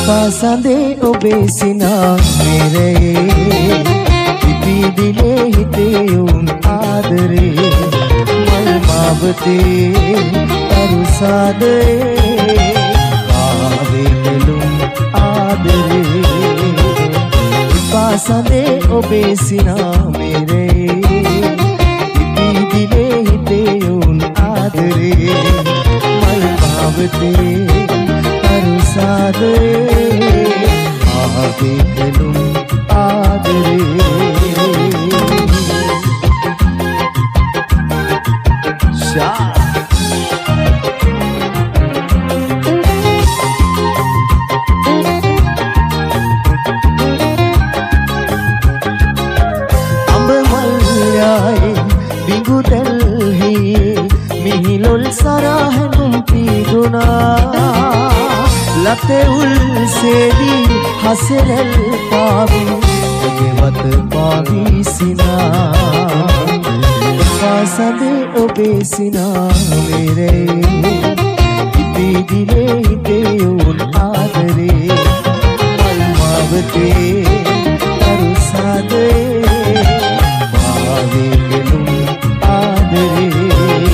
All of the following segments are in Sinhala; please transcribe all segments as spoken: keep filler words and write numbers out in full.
පාසඳේ ඔබේ සිනාමෙරේ පිපිදිලේ හිතේ උන් ආදරේ මල් මාවතේ තරුසාදේ ආවේ නෙළුම් ආදරේ පාසඳේ ඔබේ සිනාමෙරේ පිපිදිලේ හිතේ උන් ආදරේ මල් මාවතේ තරුසාදේ ආවේ නෙළුම් ආදරේ ශා අඹ මල්යයි බිඟු දෙල්හි මිහිලොල් සරහනුම් පිගුණා ලතේ උල් සේදී හසරල් පාවි ගෙවත පාවි සිනා පාසඳේ ඔබේ සිනාමෙරේ ඉපිදිලේ හිතේ උන් ආදරේ මල් මාවතේ තරුසාදේ පාවේ නෙළුම් ආදරේ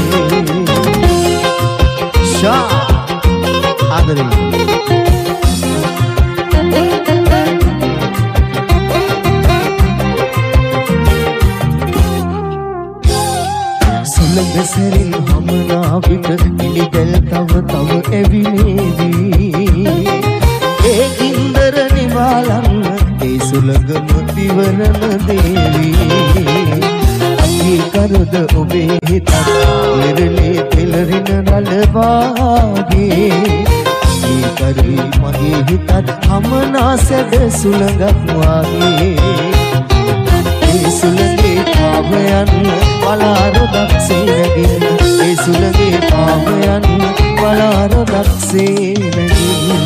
ශා ආදරේ සැරින් හමනා විට පිළිදෙල් තව තව එවිනේවි ඒ ගින්දර නිවාලන්න ඒ සුළඟම පිවරන දේවි අකී කරද ඔබේ හිතත් වෙරළේ පෙළරින රළවාගේ අකී කරි මගේ හිතත් හමනා සැද සුළඟක් වාගේ ඒ සුළඟේ පාවයන් වලාරොදක් සේනගින් ඒ සුළඟේ පාවයන් වලාරොදක් සේනගින්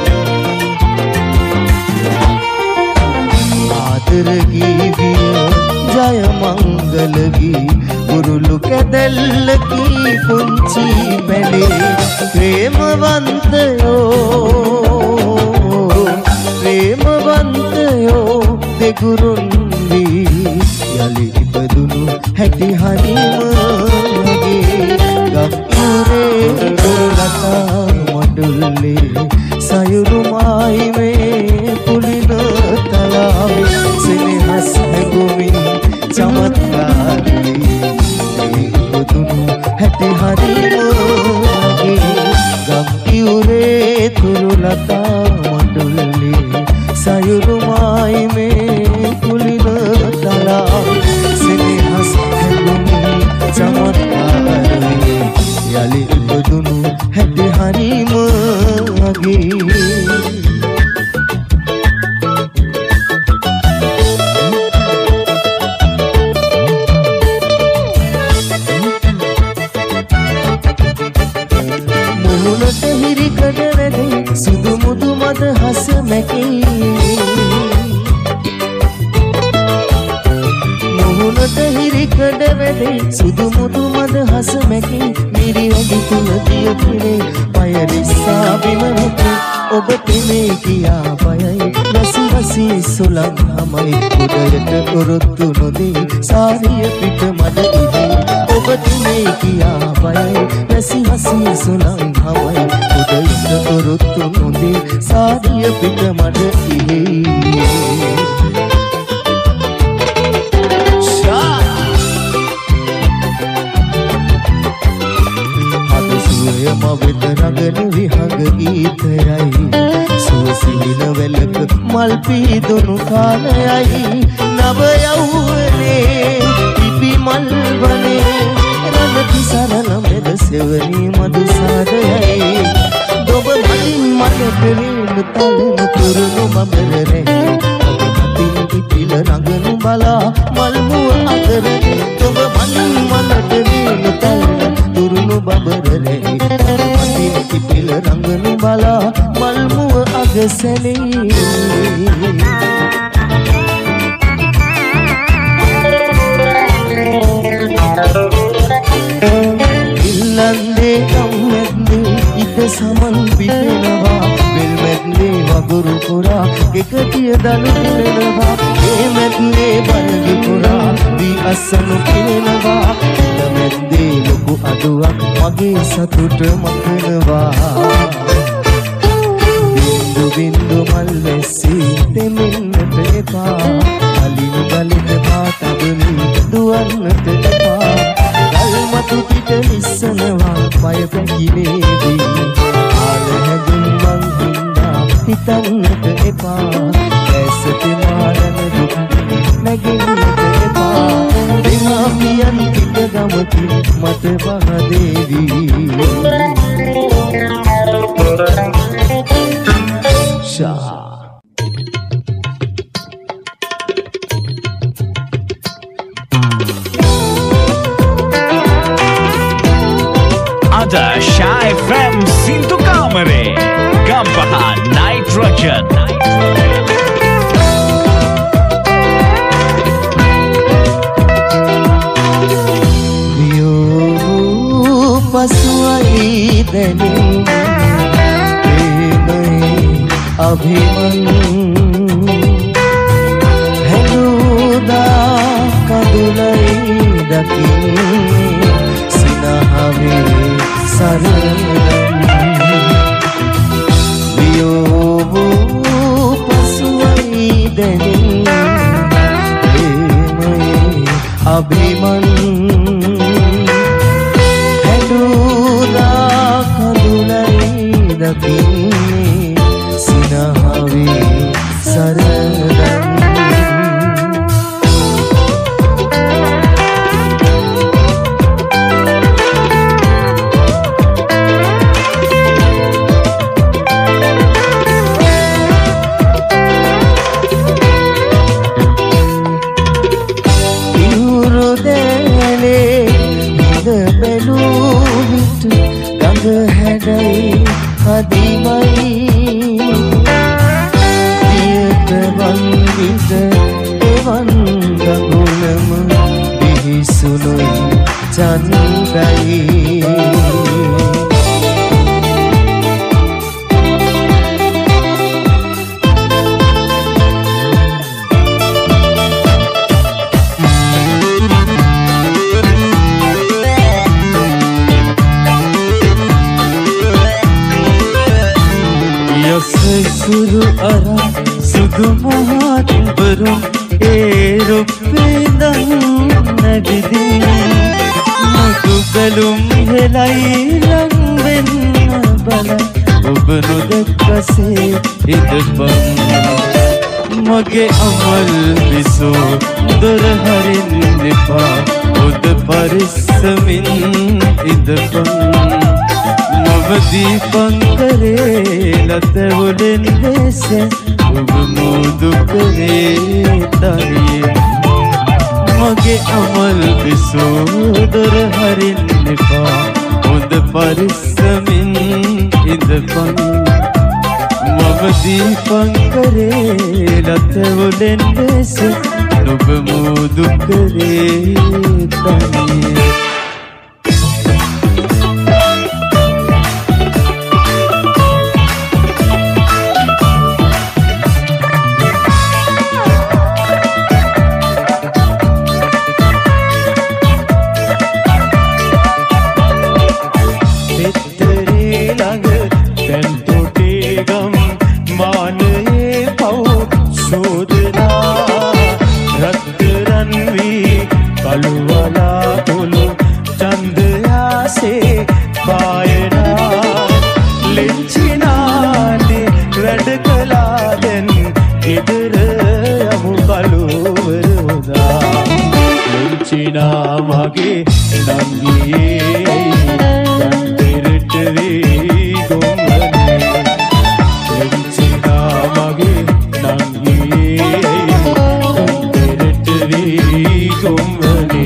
ආදර ගීවිය ජය මංගලගී ගුරුලු කැදැල්ලකි පුංචි බැලේ ප්‍රේමවන්තයෝ ප්‍රේමවන්තයෝ දෙගුරුන් යලි ඉපදුණු හැටි හරිමගේ ගම්පුරේ ලතා මඩුල්ලේ සයුරුමයි මේ පුලින තලාවේ සෙනෙහස් හැඟුමින් චමත්කාරී ඉපදුණු හැටි හරිමගේ ගම්පුරේ තුරු ලතා මඩුල්ලේ සයුරුමයි මේ පුලින සෙනෙහස් හැඟුමින් චමත්කාරී යලි ඉපදුණු හැටි හරිම අගේ මුහුණට හිරිකඩ වැදේ සුදු මුදු මද හස මැකේ මුහුණට හිරිකඩ වැදේ සුදු මුදු මද හස මැකේ මිරි වැඩි තුල දිය පිරේ පය නිසා බිම මුතු ඔබ පෙමේ කියා බයයි වැසි වැසි සුලං හමයි උදයට ඔරොත්තු නොදී සාරිය පිට මඩ ඉදී ඔබ පෙමේ කියා බයයි වැසි වැසි සුලං හමයි උදයට ඔරොත්තු නොදී සාරිය පිට මඩ ඉදී මවෙත රඟන විහඟ ගීතයයි සුවසිලින වෙලක මල් පීදුණු කාලයයි නව යෞවනේ පිපි මල් වනේ රණති සරණ මෙද සෙවණී මදු සාදයයි ඔබ මලින් මලට වේන තලන තුරුණු බඹරේ ඔබ මතින් පිපිල රඟනු බලා මල් මුව අතරේ ඔබ මලින් මලට වේන තලන තුරුණු බඹරේ පිපිල රඟනු බලා මල් මුව අගසැලේ ඉල්ලන්නේ කම්මැද්දේ ඉත සමන් පිටෙනවා වෙල්මැද මැද්දේ වගුරු පුරා එකටිය දලු පිරෙනවා ඒ මැද්දේ බල්ගි පුරා දී අස්සනු පිරෙනවා මැද්දේ ලොකු අඩුවක් මගේ සතුට මකනවා බින්දු බින්දු මල් වැස්සී දෙමින්නට එපා කලින් ගලිත පාතබුනි දුවන්නට එපා ගල්මතු පිට නිස්සනවා පය පැකිලේදී ආල හැදුම් මං හින්දා හිතන්නට එපා ඇසට මාරන දුක් නැගෙන්නට එපා දෙමාපියන් පිට ගමකින් මත බහදේවී ශා Shy F M Sintu Kamare Gampaha Nitrogen Yo pasuai denim premai abhiman heluda kadulai dakin sinahave Biyobu pasuai denim premai abhiman heluda kadulai dakinne sinahave saradan Hadimai Diyata bandita evan gagulama bihisunui chandai Suru ara sudu mahat barum erupedan nagidi Magu galum helai langben bala ubnu dekkase idbam Mage amal visu dur harin nipa ud parissamin idbam Navadipan kare latevulin dese ub mudu kare tariye Mage amal bisodur harin nipa ud parissamin idpan Navadipan kare latevulin dese ub mudu kare tariye Mage nangiye gantirtve gomane Lenchina mage nangiye gantirtve gomane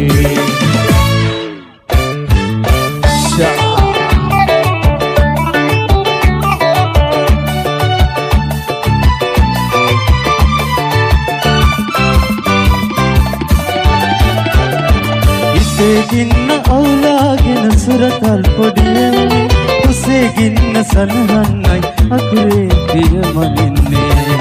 Sha गिन्न औलागिन सुरतल पडिये उसे गिन्न सनहन्नै अकुरे පිය මනින්නේ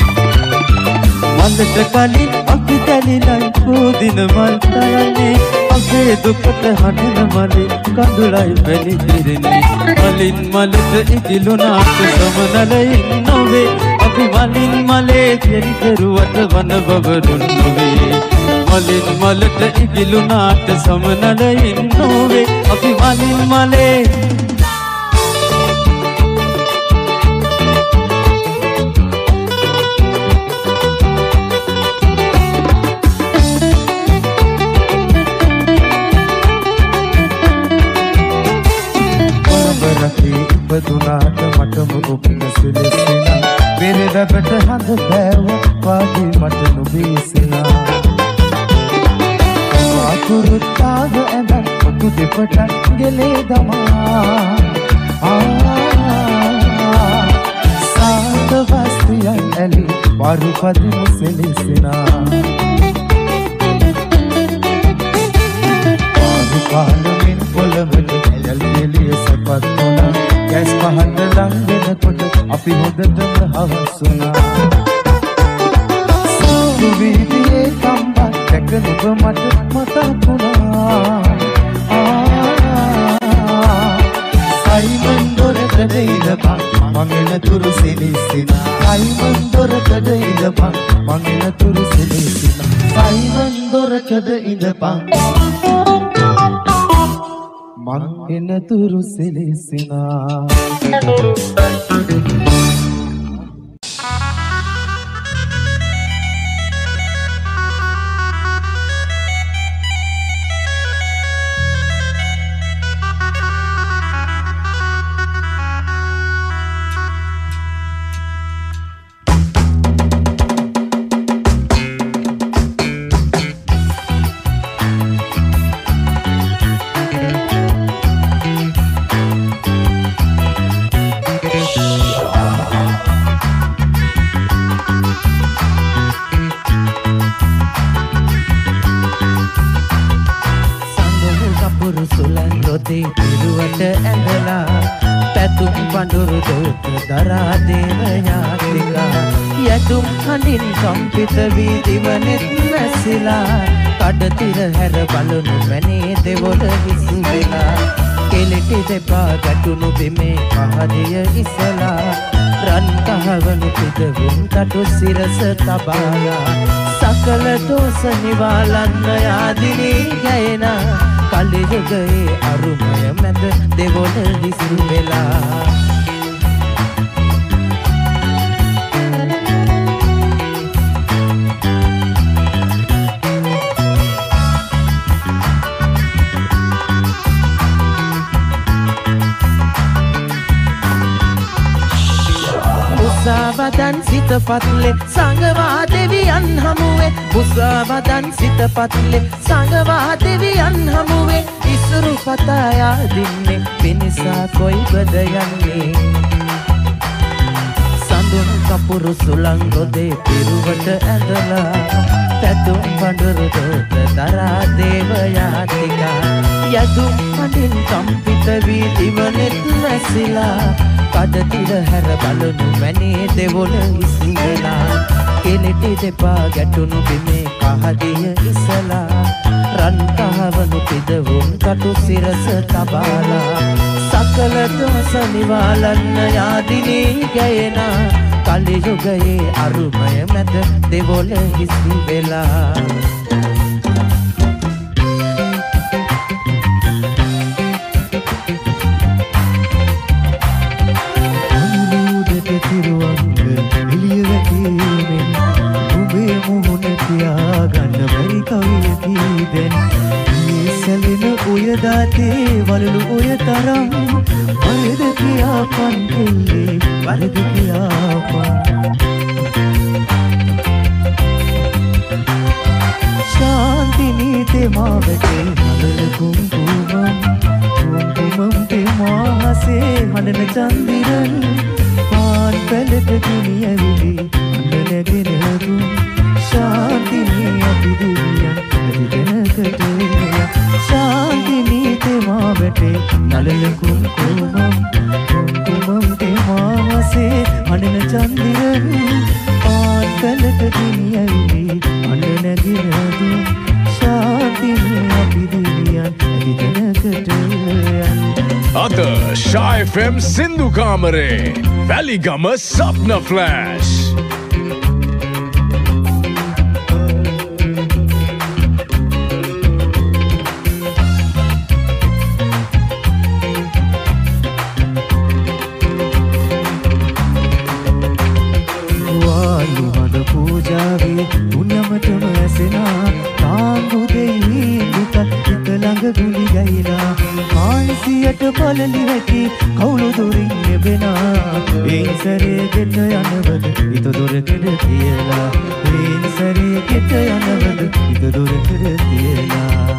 මලට කලින් අපි තැලිලයි පෝදින මල් තයන්නේ අපේ දුකට හඬන මලේ කඳුලයි පැණි පිරෙන්නේ මලින් මලට ඉකිලුණාට සමනලයින් නොවේ අපි මලින් මලේ කෙරි කෙරුවට වන බවරුන් නොවේ මලින් මලට ඉකිලුණාට සමනලයින් නොවේ අපි මලින් මලේ දුනාට මටම ඔබන සිලෙසිනා පෙරදකට හඳ බෑවක් වාගේ මට නොබේසිනා වාකුරුත්තාග ඇඳන් ඔතු දෙපට ගෙලේ දමා සාත වස්තියන් ඇලි වරුපදිමු සිලෙසිනා පාලමින් පොළවල ඇයල් ගෙලිය සපත් වුණා ගෑස් පහන්න ලං වෙනකොට අපි හොඳටම හවසුණා සුවිදියේ කම්බක් දැක නුඹ මට මතක් වුණා සයිමන් දොරකඩ ඉඳපන් මං එන තුරු සිලිසිනා සයිමන් දොරකඩ ඉඳපන් මං එන තුරු සිලිසිනා සයිමන් දොරකඩ ඉඳපන් මං එන තුරු සිලිසිනා පිරුවට ඇඳලා පැතුම් පඳුරු දොත දරා දේව යාත්‍රිකා යතුම් හඬින් කම්පිත වී දිවනෙත් නැසිලා කඩතිර හැර බලනු මැනේ දෙවොල විසු වෙලා කෙලෙටි දෙපා ගැටුණු බිමේ පහදිය ඉසලා රන් කහවනු පිදවුම් කටු සිරස තබාලා සකල දෝෂ නිවාලන්න යාදිනී ගයනා කලියුගයේ අරුමය මැද දෙවොල විසු වෙලා මුසාවදන් සිත පත්ලේ සංගවා දෙවියන් හමුවේ මුසාවදන් සිත පත්ලේ සංගවා දෙවියන් හමුවේ ඉසුරු පතායා දින්නේ පිනිසා කොයිබද යන්නේ සඳුන් කපුරු සුළං රොදේ පිරුවට ඇඳලා පැතුම් පඳුරු දොත දරා දේව යාතිකා යතුම් හඬින් කම්පිත වී දිවනෙත් නැසිලා කඩතිර හැර බලනු මැනේ දෙවොල ඉසු වෙලා කෙලෙටි දෙපා ගැටුණු බිමේ කහදිය ඉසලා රන් කහවනු පිදවුම් කටු සිරස තබාලා සකල දෝෂ නිවාලන්න යාදිනී ගයනා කලියුගයේ අරුමය මැද දෙවොල ඉසු වෙලා දාතේ වලලු ඔය තරම් වරද කියාපන් කෙල්ලේ වරද කියාපන් ශාන්ති නීතේ මාවටේ හදල කුම්කුමම් කුම්කුමම් තේ මාහසේ හඬන චන්දිරන් පාන් පැලට දුනියවිලි හඬනගෙන දුන් ශාන්ති නී අපි දුනියන් අදිගෙනකට शांतिनी ते मावटे नलल कुमकुमम कुमकुमम ते मावसे हनन චන්දිරන් පාටලට ගෙනියයි අඬ නැගිනදු ශාන්තිය අපි දෙවියන් ඇදිතනකට යන්න අද Sha F M සින්දු කාමරේ වැලිගම සප්න ෆ්ලෑෂ් පූජාවේ පුණ්‍යමතම ඇසෙනා තාංගු දෙවි දුකත් හිත ළඟ ගුලි ගයිලා ආයිසියට පළලි වැටි කවුළු දුරින් ලැබෙනා එයින් සැරේ ගෙට යනවද හිත දොරකඩ කියලා එයින් සැරේ ගෙට යනවද හිත දොරකඩ කියලා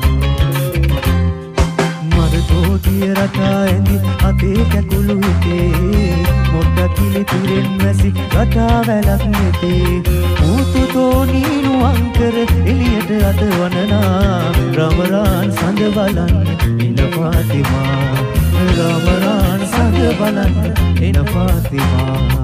මරතෝතිය රටා ඇඳි අතේ කැකුළු හිතේ මොට්ට කිලි තුරෙන් වැසි රටා වැලක් නෙතේ ඌතු තෝනීනු අංකර එළියට අද වනනා රමරාන් සඳ බලන්න එන ෆාතිමා රමරාන් සඳ බලන්න එන ෆාතිමා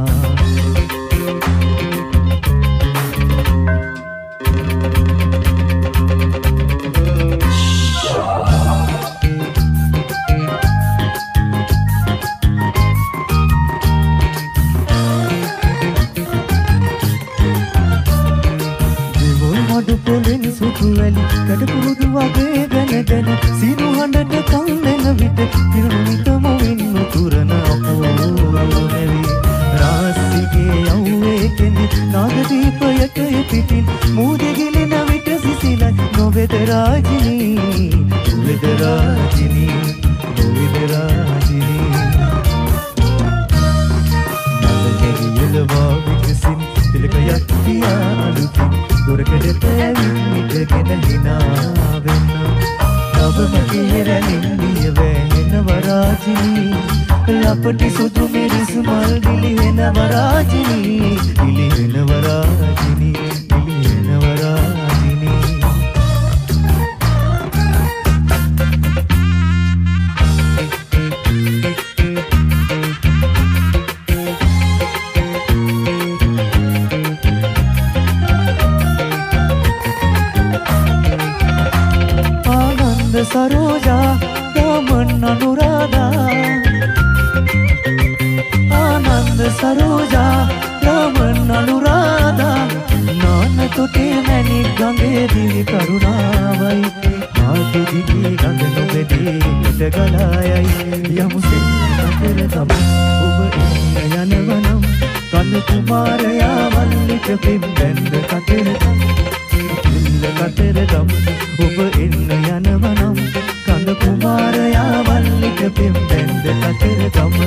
සුතුවැලි කඩපුරුදු වගේ ගැන ගැන සිනු හඬට කන්නන විට පිරුණිතම වින්නු තුරන අපෝ නැවි රාසිගේ යව්වේ කෙඳි නාද දීපයට පිටින් මූදෙ ගිලෙන විට සිසිලයි නොවේද රාජිනී නොවේද රාජිනී නොවේද රාජිනී නලගෙරියලවා විකසින් තිලකයක් පියා අලුතින් දොරකඩ පැවිමිටගෙන හිනා වෙන්න තවම කෙරෙනින් දිය වැහෙන වරාජිනී ලපටි සුදු මිරිස් මල් දිලිහෙන වරාජිනී දිලිහෙන වරාජිනී දිලිහෙන වරාජිනී सरोजा दामन अनुराधा आनंद सरोजा दामन अनुराधा नान तोटे मैंने गंगे दिली करुणावई हाथ दिली गंग नुबेदी गलायई यमुसे कतर तब उब यनवनम कन कुमारया वल्लिक पिंबेंद कतर दिल कतर दम उब इन යනවනම් කඳ කුමාරයා වල්ලික පිම්බෙන්ද කතර ගම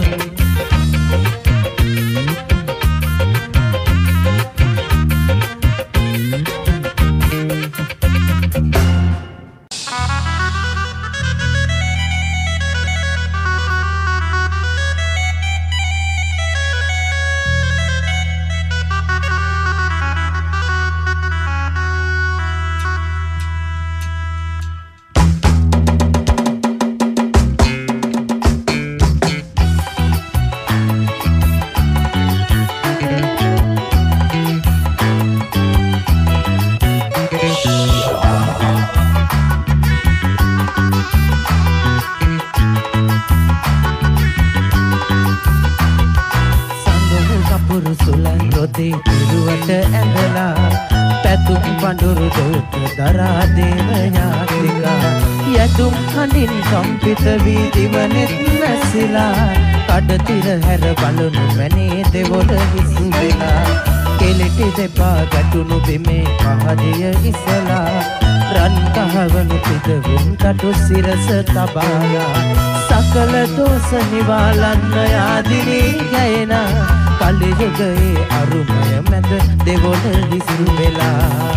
කම්පිත වී දිවනෙත් නැසිලා කඩතිර හැර බලනු මැනේ දෙවොල හිසු වෙලා කෙලිටි දෙපා ගැටුණු බිමේ පහදිය ඉසලා රන් කහවණු පිටවුන් කටු සිරස තබාලා සකල දෝෂ නිවාලන්න යාදිනී ගයනා කලියුගයේ අරුමය මැද දෙවොල හිසු වෙලා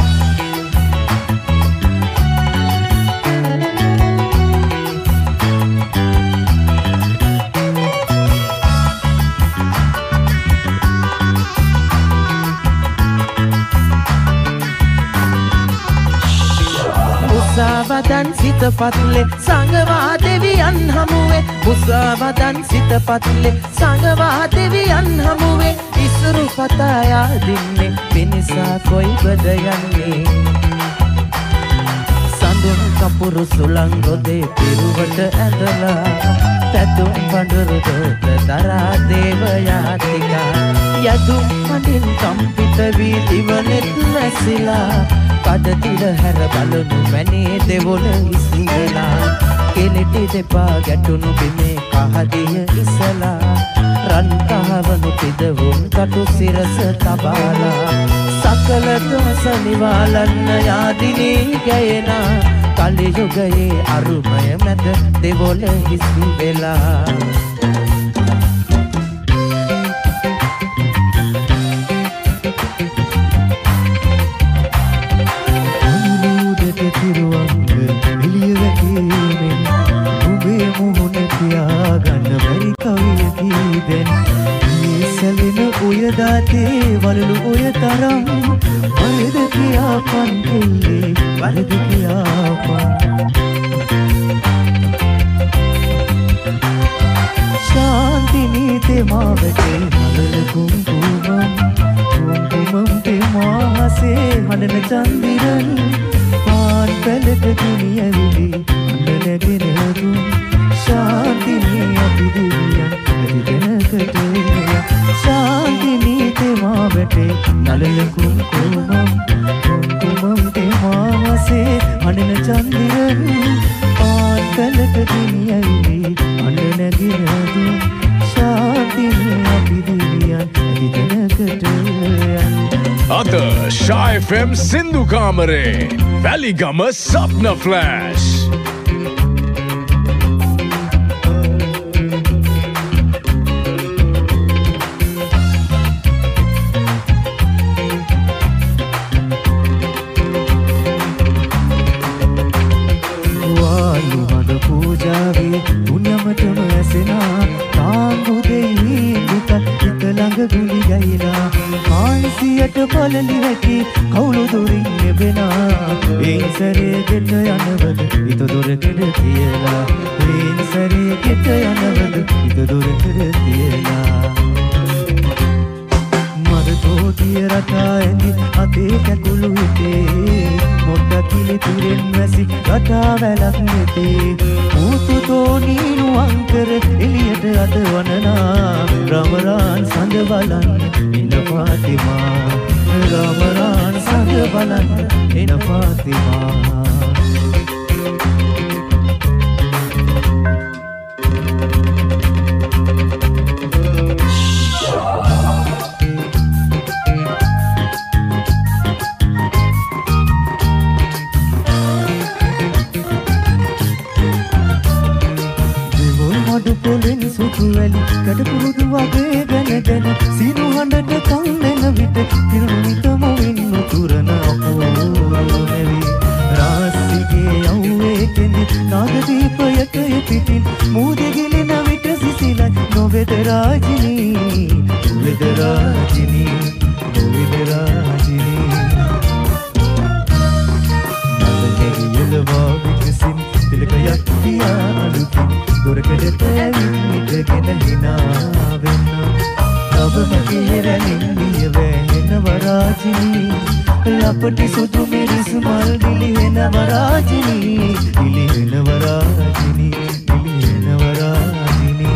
මුසාවදන් සිත පතුලේ සංගවා දෙවියන් හමුවේ මුසාවදන් සිත පතුලේ සංගවා දෙවියන් හමුවේ ඉසුරු පතා යාදින්නේ පිනිසා කොයි බද යන්නේ සඳුන් කපුරු සුළං ගොදේ පිරුවට ඇඳලා පැතුම් පඬුරුදොත දරා දේව යාතිකා යදුම් මඩින් කම්පිත වී දිවනෙත් නැසිලා කඩතිර හැර බලනු මැනේ දෙවොල ඉසිවෙලා කෙලිටි දෙපා ගැටුණු බිමේ කහදිය ඉසලා රන් කහවනු පිදවුන් කටු සිරස තබාලා සකල දොස නිවාලන්න යාදිනී ගයනා කලියුගයේ අරුමය මැද දෙවොල ඉසිවෙලා දාතේ වලලු ඔය තරම් වලද කියාපන් කෙල්ලේ වලද කියාපන් ශාන්ති නීතේ මාවතේ මලල කුම්කුමම් කුම්කුමම් තේ මාහසේ හඬන චන්දිරන් පාන් පැලට දුනියවිලි හඬ නැගෙන දුන් ශාන්ති නී අපි දෙවියන් ඇතිගෙනකට ශාන්ති නීතේ මාවතේ නලල කුම්කුමම් කුම්කුමම් තේ මාහසේ හඬන චන්දිරන් පාන් පැලට දුනියවිලි හඬ නැගෙන දුන් ශාන්ති නී අපි දෙවියන් ඇතිගෙනකට අද Shy F M සින්දු කාමරේ වැලිගම සප්න ෆ්ලෑෂ් පලලි වැටි කවුළු දුරින් එබෙනා ඒන් සැරේ ගෙට යනවද හිත දොරකඩ තියලා ඒන් සැරේ ගෙට යනවද හිත දොරකඩ තියලා මරතෝ කිය රටා ඇඳි අතේ කැකුළු හිතේ මොඩ්ඩ කිලි තුරෙන් වැසි රටා වැලක් නෙතේ මූතු තෝනීනු අංකර එලියට අද වනනා රමරාන් සඳ බලන්න ඉන්න පාතිමා රමරාන් සඳ බලන්න එන පාතිමා දෙවොල් මඩු පොලෙන් සුදු වැලි කඩපුරුදු වගේ ගැන ගැන සීනු හඬට කන් දෙන විට පිරුණිතම වින්නු තුරන අපෝනෙවි රාසිගේ යව්වේ කෙඳි නාද දීපයට පිටින් මූදෙ ගිලෙන විට සිසිලයි නොවේද රාජිනී නොවේද රාජිනී නොවේද රාජිනී නලගෙ යලවා විකසින් තිලකයක් තියා අලුතින් දොරකඩට ඇවිත්ගෙන හිනා වෙන්න තවමගේ රැලින් විය වැහෙනව රාජිනී ලපටි සුදු මිරිස් මල් දිලිහෙනව රාජිනී දිලිහෙනව රාජිනී දිලිහෙනව රාජිනී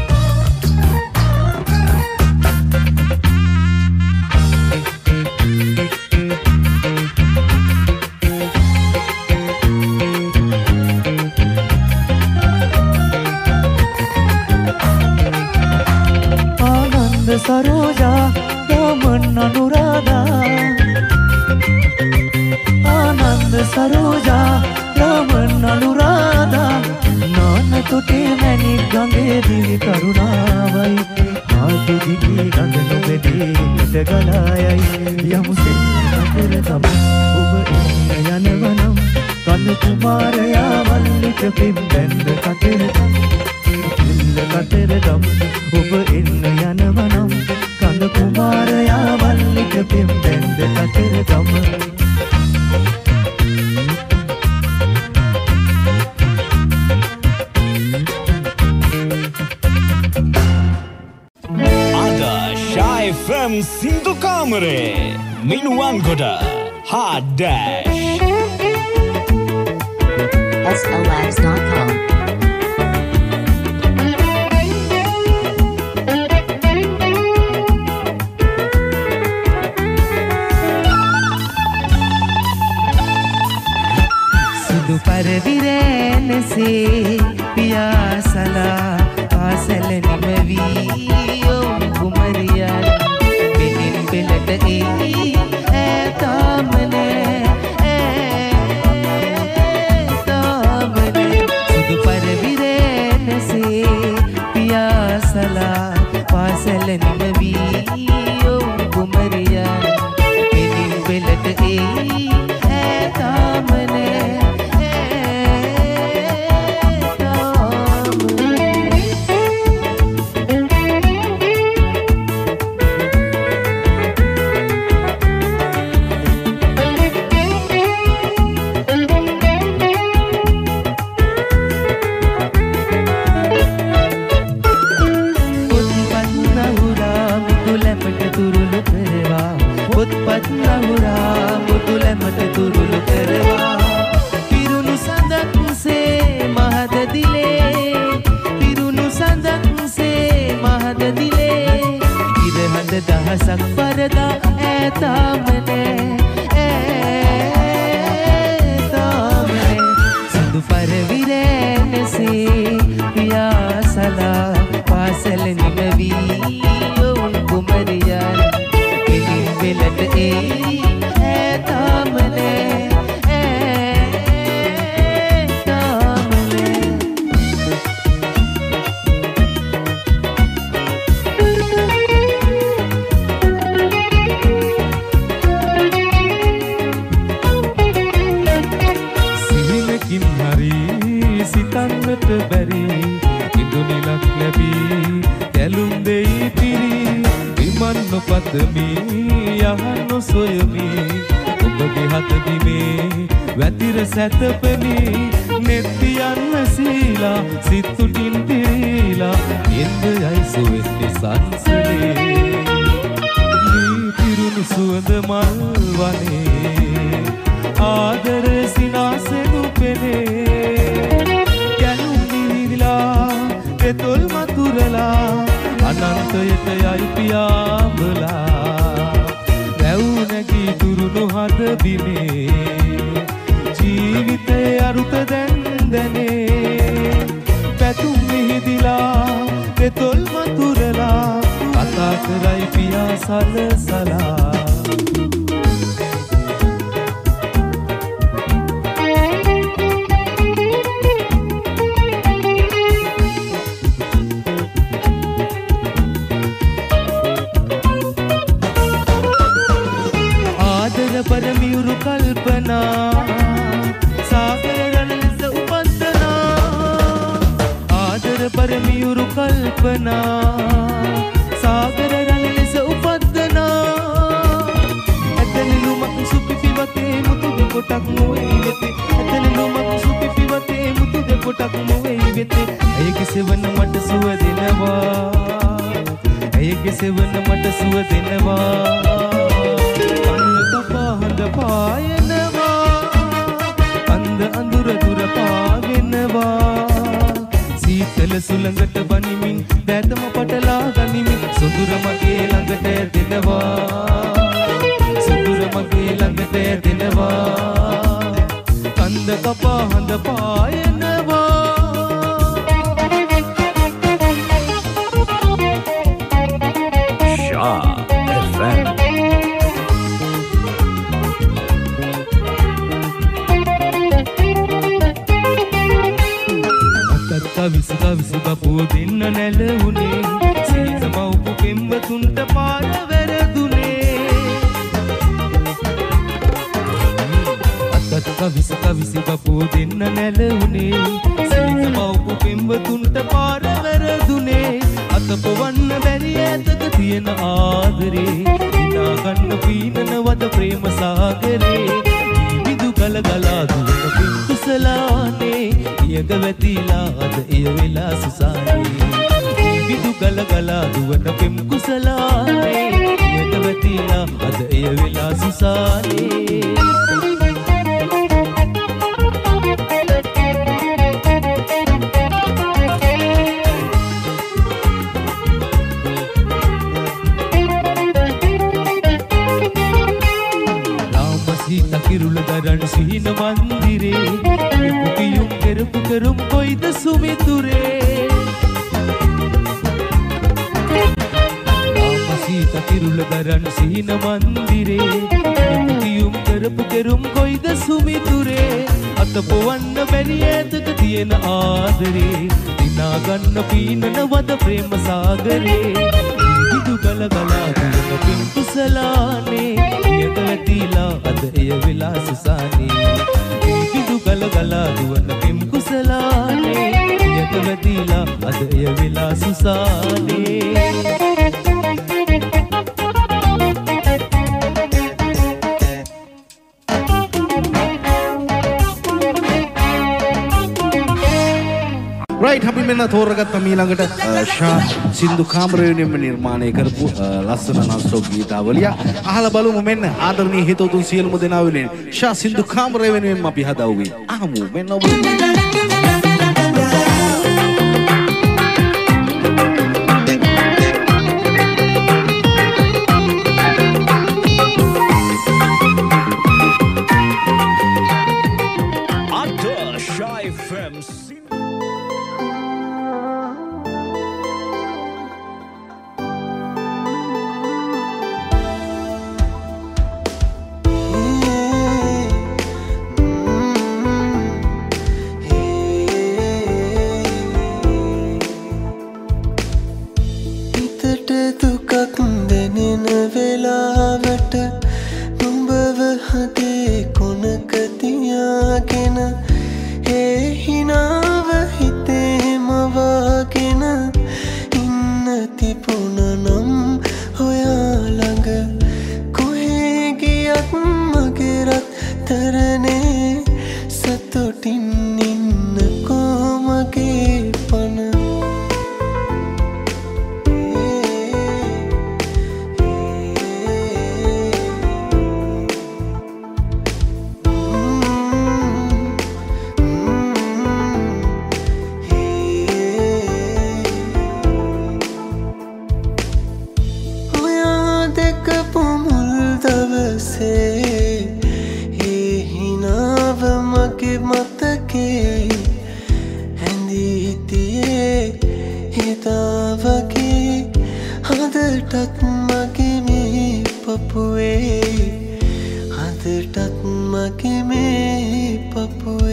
सरोजा दामन अनुराधा आनंद सरोजा दामन अनुराधा नान तोटे मैंने गंगे दिवि करुणावई हाथ दिगे गंग नुबेदे लट गलायई यमुसे अतर तम उब यनवनम कन कुमारया वल्लिक पिंबेंद कतर ඉල්ල කතර දම් ඔබ එන්න යනවනම් කඳ කුමාරයා වල්ලික පිම්බෙන්ද කතර දම අද Shy F M Sindhu Kamare Minuwangoda Hard Dash S L Labs dot com. सुदु परविरैन से पियासला आसल निमवी ओ कुमरिया बिनिन बिलट ए ए तामने ए तामने सुदु परविरैन से पियासला आसल निमवी ओ कुमरिया बिनिन बिलट ए ए तामने दहसक परदा ए तामने ए तामने सुदु परविरैन से पियासला पासल निमवी ओ कुमरिया बिनिन बिलट ए ए तामने ए तामने සිතන්නට බැරි ඉදුනිලක් ලැබී කැලුම් දෙයි පිරි විමන් නොපතමි යහන් නොසොයමි ඔබගේ හත බිමේ වැතිර සැතපෙමි නෙත්තියන්න සීලා සිත්තුටින් පිරීලා එන්ද යයි සුවෙන්නේ සංසලේ දී පිරුණු සුවඳ මල් වනේ ආදර සිනාසෙනු පෙනේ තොල් මතුරලා අනන්තයට යයි පියාඹලා රැවුනැගී දුරුණු හද බිමේ ජීවිතේ අරුත දැන් දැනේ පැතුම් මිහිදිලා තොල් මතුරලා කතා කරයි පියා සලසලා परमियुरु कल्पना सागर रलस उपंदना आदर परमियुरु कल्पना सागर रलस उपंदना अतनिलु मक सुपिपि वते मुतु कोटक मोई वेते अतनिलु मक सुपिपि वते मुतु कोटक मोई वेते अयगे सेवन मट सुव दिनवा अयगे सेवन मट सुव दिनवा හඳ පායනවා අන්ද අඳුර දුර පාවෙනවා සීතල සුළඟට බනිමින් බෑතම පටලා ගනිමින් සොඳුර මගේ ළඟට ඇදෙනවා සොඳුර මගේ ළඟට ඇදෙනවා කන්ද කපා හඳ පායනවා Shah F M කවිසි කවිසි බපුව දෙන්න නැලවුනේ සීත මව්පු පෙම්වතුන්ට පාර වැරදුනේ අතත් කවිසි කවිසි බපුව දෙන්න නැලවුනේ සීත මව්පු පෙම්වතුන්ට පාර වැරදුනේ අත පොවන්න බැරි ඇතක තියෙන ආදරේ හිනා ගන්න පීනන වද ප්‍රේම සාගරේ විදු ගලගලා දුවන පින් කුසලානේ යග වැතිලා අද එය වෙලා සුසානේ විදු ගලගලා දුවන පෙම් කුසලානේ සුසානේ කිරුල දරන් සිහින මන්දිරේ පුකියුම් කෙරපු කෙරුම් කොයිද සුමිතුරේ ආමසීත කිරුල දරන් සිහින මන්දිරේ පුකියුම් කෙරපු කෙරුම් කොයිද සුමිතුරේ අත පොවන්න බැරි ඈතක තියෙන ආදරේ දිනා ගන්න පීනන වද ප්‍රේම සාගරේ විදු ගල ගලා දුවන පින් කුසලානේ නියත වැතිලා අද එය වෙලා සුසානේ විදු ගල ගලා දුවන පින් කුසලානේ නියත වැතිලා අද එය වෙලා සුසානේ right අපි මෙන්න තෝරගත්ත මීළඟට ෂා සින්දු කාමරේණියම නිර්මාණය කරපු ලස්සන නස්සෝ ගීතාවලිය අහලා බලමු මෙන්න ආදරණීය හිතවතුන් සියලුම දෙනා වෙනුවෙන් ෂා සින්දු කාමරේ වෙනුවෙන් අපි හදවුවේ අහමු මෙන්න ඔබ Papa